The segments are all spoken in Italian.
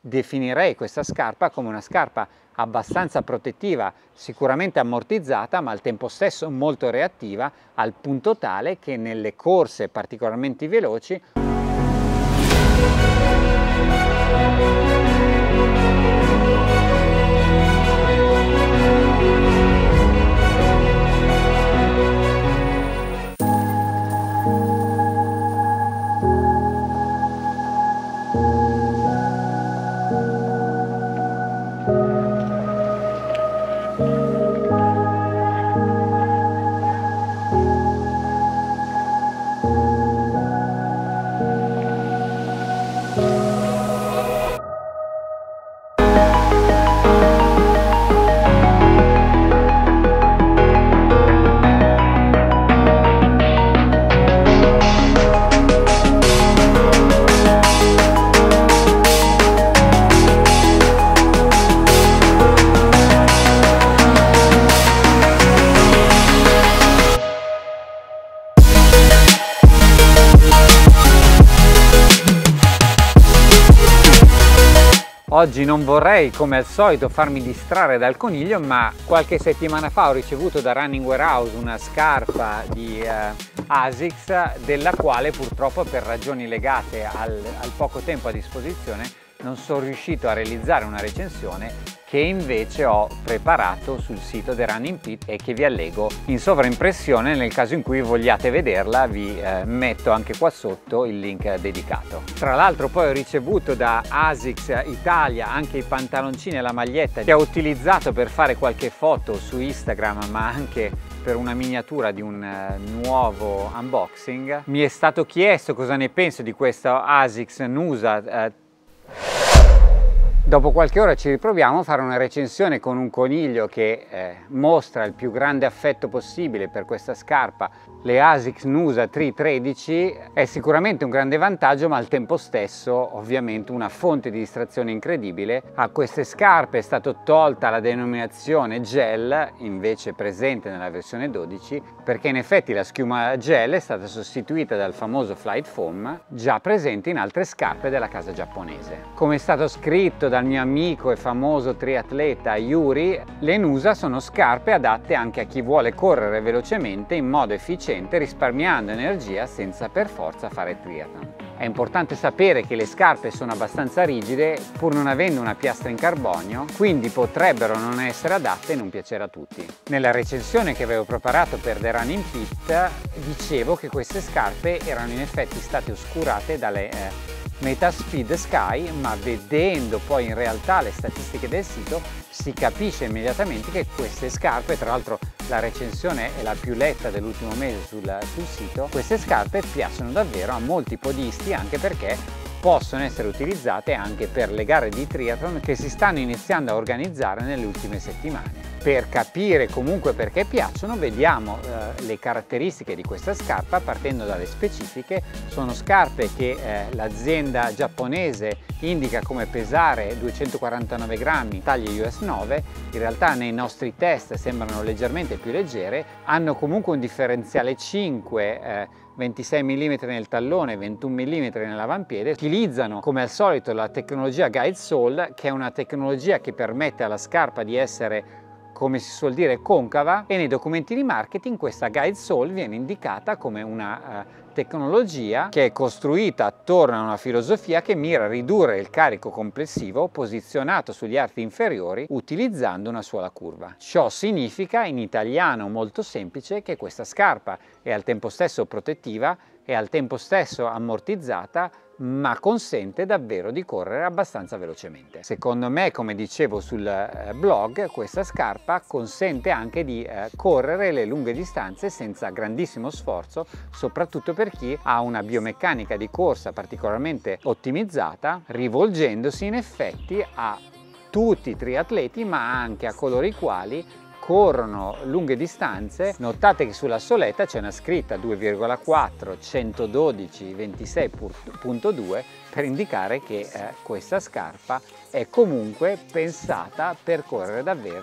definirei questa scarpa come una scarpa abbastanza protettiva, sicuramente ammortizzata, ma al tempo stesso molto reattiva, al punto tale che nelle corse particolarmente veloci Oggi non vorrei, come al solito, farmi distrarre dal coniglio, ma qualche settimana fa ho ricevuto da Running Warehouse una scarpa di ASICS, della quale purtroppo per ragioni legate al poco tempo a disposizione non sono riuscito a realizzare una recensione, che invece ho preparato sul sito The Running Pit e che vi allego in sovraimpressione. Nel caso in cui vogliate vederla vi metto anche qua sotto il link dedicato. Tra l'altro poi ho ricevuto da ASICS Italia anche i pantaloncini e la maglietta che ho utilizzato per fare qualche foto su Instagram, ma anche per una miniatura di un nuovo unboxing. Mi è stato chiesto cosa ne penso di questo ASICS Nusa. Dopo qualche ora ci riproviamo a fare una recensione con un coniglio che mostra il più grande affetto possibile per questa scarpa. Le ASICS Nusa 313 è sicuramente un grande vantaggio, ma al tempo stesso ovviamente una fonte di distrazione incredibile. A queste scarpe è stata tolta la denominazione gel, invece presente nella versione 12, perché in effetti la schiuma gel è stata sostituita dal famoso Flight Foam, già presente in altre scarpe della casa giapponese. Come è stato scritto dal mio amico e famoso triatleta Yuri, le Nusa sono scarpe adatte anche a chi vuole correre velocemente in modo efficiente, risparmiando energia senza per forza fare triathlon. È importante sapere che le scarpe sono abbastanza rigide, pur non avendo una piastra in carbonio, quindi potrebbero non essere adatte e non piacere a tutti. Nella recensione che avevo preparato per The Running Pit dicevo che queste scarpe erano in effetti state oscurate dalle Metaspeed Sky, ma vedendo poi in realtà le statistiche del sito si capisce immediatamente che queste scarpe, tra l'altro la recensione è la più letta dell'ultimo mese sul sito, queste scarpe piacciono davvero a molti podisti, anche perché possono essere utilizzate anche per le gare di triathlon che si stanno iniziando a organizzare nelle ultime settimane. Per capire comunque perché piacciono, vediamo le caratteristiche di questa scarpa partendo dalle specifiche. Sono scarpe che l'azienda giapponese indica come pesare 249 grammi, taglie US 9, in realtà nei nostri test sembrano leggermente più leggere, hanno comunque un differenziale 5, 26 mm nel tallone, 21 mm nell'avampiede. Utilizzano come al solito la tecnologia Guide Sole, che è una tecnologia che permette alla scarpa di essere, come si suol dire, concava, e nei documenti di marketing questa Guide Sole viene indicata come una tecnologia che è costruita attorno a una filosofia che mira a ridurre il carico complessivo posizionato sugli arti inferiori utilizzando una sola curva. Ciò significa, in italiano molto semplice, che questa scarpa è al tempo stesso protettiva e al tempo stesso ammortizzata, ma consente davvero di correre abbastanza velocemente. Secondo me, come dicevo sul blog, questa scarpa consente anche di correre le lunghe distanze senza grandissimo sforzo, soprattutto per chi ha una biomeccanica di corsa particolarmente ottimizzata, rivolgendosi in effetti a tutti i triatleti, ma anche a coloro i quali corrono lunghe distanze. Notate che sulla soletta c'è una scritta 2,4 112 26.2 per indicare che questa scarpa è comunque pensata per correre davvero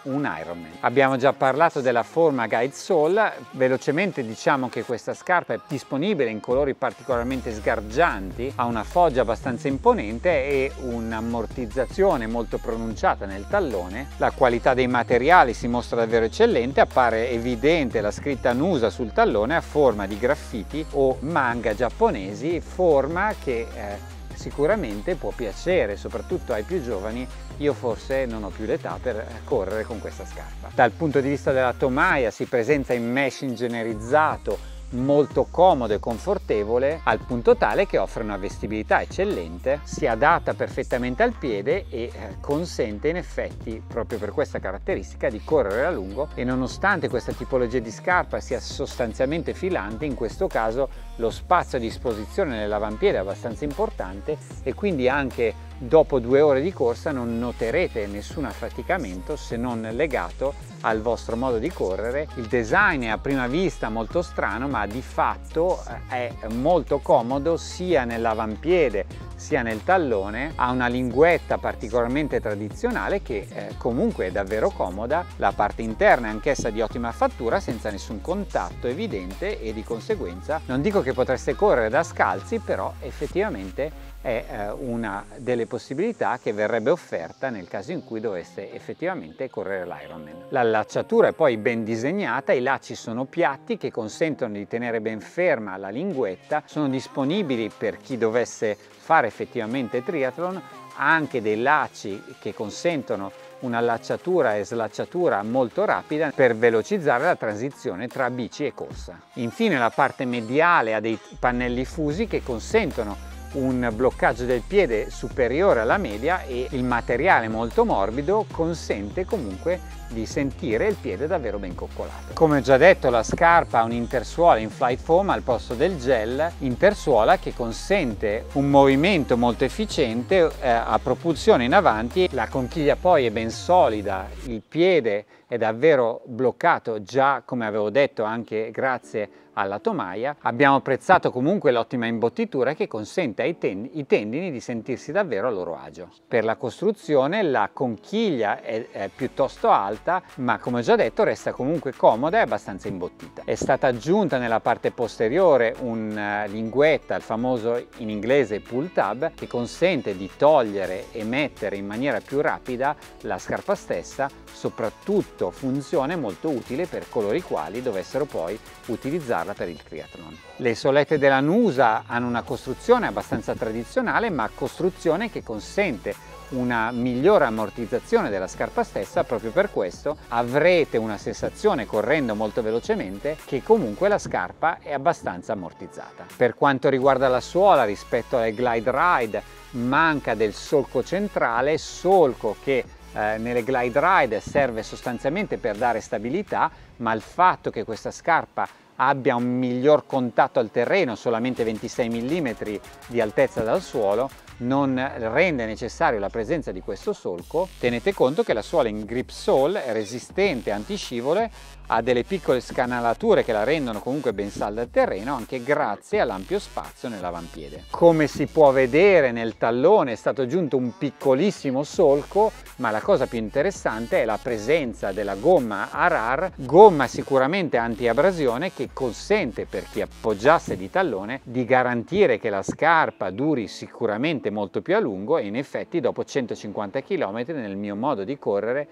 un Ironman. Abbiamo già parlato della forma Guide Sole, velocemente diciamo che questa scarpa è disponibile in colori particolarmente sgargianti, ha una foggia abbastanza imponente e un'ammortizzazione molto pronunciata nel tallone. La qualità dei materiali si mostra davvero eccellente, appare evidente la scritta Nusa sul tallone a forma di graffiti o manga giapponesi, forma che sicuramente può piacere soprattutto ai più giovani. Io forse non ho più l'età per correre con questa scarpa. Dal punto di vista della tomaia si presenta in mesh ingegnerizzato, molto comodo e confortevole, al punto tale che offre una vestibilità eccellente, si adatta perfettamente al piede e consente in effetti, proprio per questa caratteristica, di correre a lungo. E nonostante questa tipologia di scarpa sia sostanzialmente filante, in questo caso lo spazio a disposizione nell'avampiede è abbastanza importante e quindi anche dopo 2 ore di corsa non noterete nessun affaticamento se non legato al vostro modo di correre. Il design è a prima vista molto strano, ma di fatto è molto comodo sia nell'avampiede sia nel tallone. Ha una linguetta particolarmente tradizionale che comunque è davvero comoda. La parte interna è anch'essa di ottima fattura, senza nessun contatto evidente, e di conseguenza non dico che potreste correre da scalzi, però effettivamente è una delle possibilità che verrebbe offerta nel caso in cui doveste effettivamente correre l'Ironman. L'allacciatura è poi ben disegnata, i lacci sono piatti che consentono di tenere ben ferma la linguetta, sono disponibili per chi dovesse fare effettivamente triathlon anche dei lacci che consentono un'allacciatura e slacciatura molto rapida per velocizzare la transizione tra bici e corsa. Infine la parte mediale ha dei pannelli fusi che consentono un bloccaggio del piede superiore alla media e il materiale molto morbido consente comunque di sentire il piede davvero ben coccolato. Come ho già detto, la scarpa ha un'intersuola in flight foam al posto del gel, intersuola che consente un movimento molto efficiente a propulsione in avanti. La conchiglia poi è ben solida, il piede è davvero bloccato già, come avevo detto, anche grazie alla tomaia. Abbiamo apprezzato comunque l'ottima imbottitura che consente ai tendini di sentirsi davvero a loro agio. Per la costruzione la conchiglia è piuttosto alta, ma come ho già detto resta comunque comoda e abbastanza imbottita. È stata aggiunta nella parte posteriore un linguetta, il famoso in inglese pull tab, che consente di togliere e mettere in maniera più rapida la scarpa stessa, soprattutto funzione molto utile per coloro i quali dovessero poi utilizzarla per il triathlon. Le solette della Nusa hanno una costruzione abbastanza tradizionale, ma costruzione che consente una migliore ammortizzazione della scarpa stessa. Proprio per questo avrete una sensazione, correndo molto velocemente, che comunque la scarpa è abbastanza ammortizzata. Per quanto riguarda la suola, rispetto alle Glide Ride manca del solco centrale, solco che nelle Glide Ride serve sostanzialmente per dare stabilità, ma il fatto che questa scarpa abbia un miglior contatto al terreno, solamente 26 mm di altezza dal suolo, non rende necessario la presenza di questo solco. Tenete conto che la suola in grip sole è resistente, antiscivole, ha delle piccole scanalature che la rendono comunque ben salda al terreno, anche grazie all'ampio spazio nell'avampiede. Come si può vedere, nel tallone è stato aggiunto un piccolissimo solco, ma la cosa più interessante è la presenza della gomma Arar, gomma sicuramente anti-abrasione, che consente, per chi appoggiasse di tallone, di garantire che la scarpa duri sicuramente molto più a lungo, e in effetti dopo 150 km nel mio modo di correre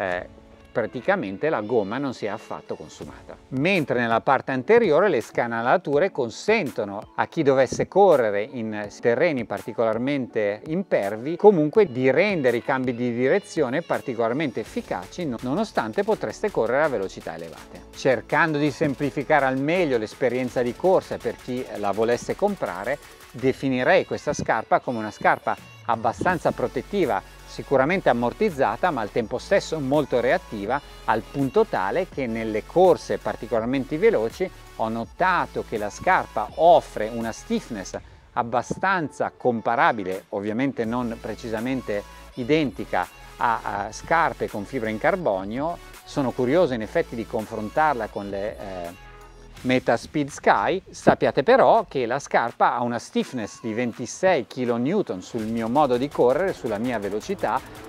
praticamente la gomma non si è affatto consumata. Mentre nella parte anteriore le scanalature consentono a chi dovesse correre in terreni particolarmente impervi comunque di rendere i cambi di direzione particolarmente efficaci, nonostante potreste correre a velocità elevate. Cercando di semplificare al meglio l'esperienza di corsa per chi la volesse comprare, definirei questa scarpa come una scarpa abbastanza protettiva, sicuramente ammortizzata, ma al tempo stesso molto reattiva, al punto tale che nelle corse particolarmente veloci ho notato che la scarpa offre una stiffness abbastanza comparabile, ovviamente non precisamente identica a scarpe con fibra in carbonio. Sono curioso in effetti di confrontarla con le Meta Speed Sky. Sappiate però che la scarpa ha una stiffness di 26 kN sul mio modo di correre, sulla mia velocità,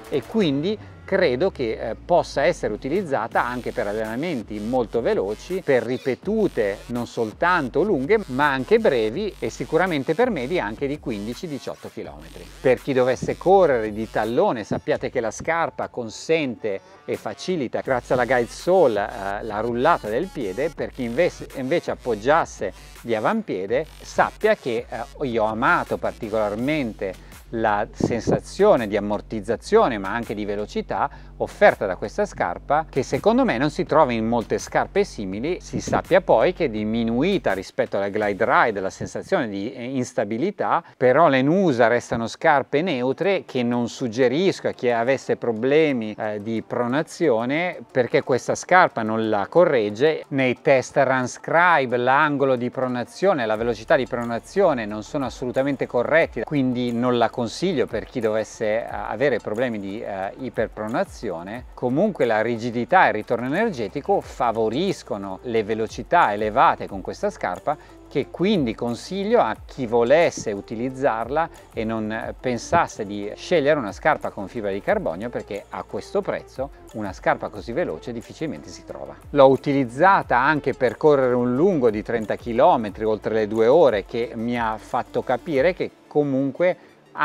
e quindi credo che possa essere utilizzata anche per allenamenti molto veloci, per ripetute non soltanto lunghe ma anche brevi, e sicuramente per medie anche di 15-18 km. Per chi dovesse correre di tallone, sappiate che la scarpa consente e facilita, grazie alla guide sole, la rullata del piede. Per chi invece appoggiasse di avampiede, sappia che io ho amato particolarmente la sensazione di ammortizzazione ma anche di velocità offerta da questa scarpa, che secondo me non si trova in molte scarpe simili. Si sappia poi che è diminuita rispetto alla Glide Ride la sensazione di instabilità, però le Nusa restano scarpe neutre che non suggerisco a chi avesse problemi di pronazione, perché questa scarpa non la corregge. Nei test RunScribe l'angolo di pronazione, la velocità di pronazione non sono assolutamente corretti, quindi non la consiglio per chi dovesse avere problemi di iperpronazione. Comunque la rigidità e il ritorno energetico favoriscono le velocità elevate con questa scarpa, che quindi consiglio a chi volesse utilizzarla e non pensasse di scegliere una scarpa con fibra di carbonio, perché a questo prezzo una scarpa così veloce difficilmente si trova. L'ho utilizzata anche per correre un lungo di 30 km oltre le 2 ore, che mi ha fatto capire che comunque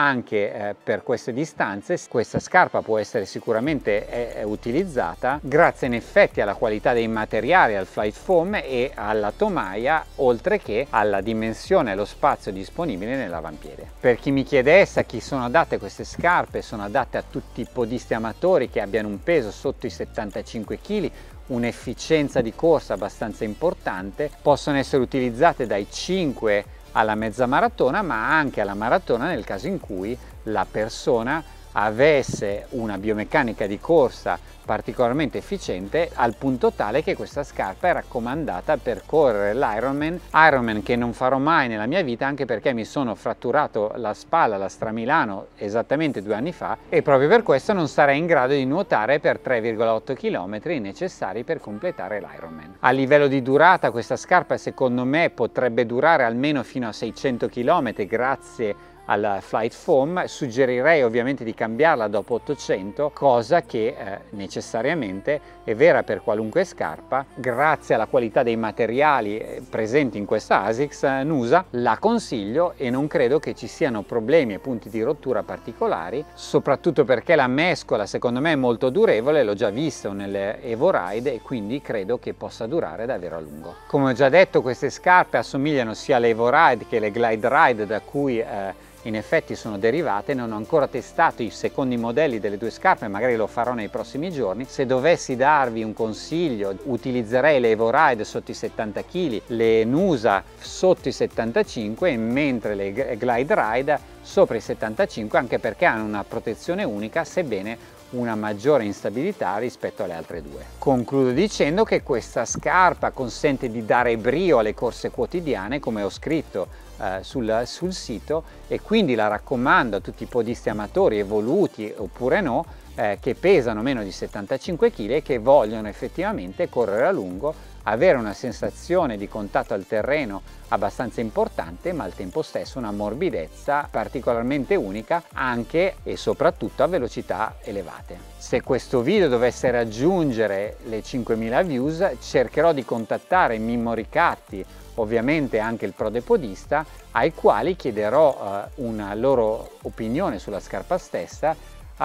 anche per queste distanze questa scarpa può essere sicuramente utilizzata, grazie in effetti alla qualità dei materiali, al flight foam e alla tomaia, oltre che alla dimensione e allo spazio disponibile nell'avampiede. Per chi mi chiedesse a chi sono adatte queste scarpe, sono adatte a tutti i podisti amatori che abbiano un peso sotto i 75 kg, un'efficienza di corsa abbastanza importante. Possono essere utilizzate dai 5 alla mezza maratona, ma anche alla maratona nel caso in cui la persona avesse una biomeccanica di corsa particolarmente efficiente, al punto tale che questa scarpa è raccomandata per correre l'Ironman che non farò mai nella mia vita, anche perché mi sono fratturato la spalla alla Stramilano esattamente 2 anni fa, e proprio per questo non sarei in grado di nuotare per 3,8 km necessari per completare l'Ironman. A livello di durata questa scarpa secondo me potrebbe durare almeno fino a 600 km grazie al flight foam. Suggerirei ovviamente di cambiarla dopo 800, cosa che necessariamente è vera per qualunque scarpa. Grazie alla qualità dei materiali presenti in questa ASICS Nusa la consiglio, e non credo che ci siano problemi e punti di rottura particolari, soprattutto perché la mescola secondo me è molto durevole, l'ho già visto nelle Evo Ride, e quindi credo che possa durare davvero a lungo. Come ho già detto, queste scarpe assomigliano sia alle Evo Ride che alle Glide Ride da cui in effetti sono derivate. Non ho ancora testato i secondi modelli delle 2 scarpe, magari lo farò nei prossimi giorni. Se dovessi darvi un consiglio, utilizzerei le Evo Ride sotto i 70 kg, le Nusa sotto i 75, mentre le Glide Ride sopra i 75, anche perché hanno una protezione unica, sebbene una maggiore instabilità rispetto alle altre 2. Concludo dicendo che questa scarpa consente di dare brio alle corse quotidiane, come ho scritto sul sito, e quindi la raccomando a tutti i podisti amatori, evoluti oppure no, che pesano meno di 75 kg e che vogliono effettivamente correre a lungo, avere una sensazione di contatto al terreno abbastanza importante, ma al tempo stesso una morbidezza particolarmente unica, anche e soprattutto a velocità elevate. Se questo video dovesse raggiungere le 5000 views, cercherò di contattare Mimmo Ricatti, ovviamente anche il prodepodista, ai quali chiederò una loro opinione sulla scarpa stessa.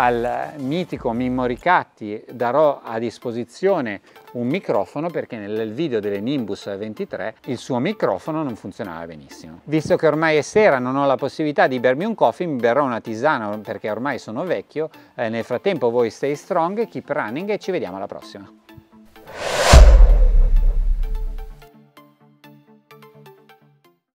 Al mitico Mimmo Ricatti darò a disposizione un microfono, perché nel video delle Nimbus 23 il suo microfono non funzionava benissimo. Visto che ormai è sera, non ho la possibilità di bermi un coffee, mi berrò una tisana perché ormai sono vecchio. Nel frattempo voi stay strong, keep running e ci vediamo alla prossima.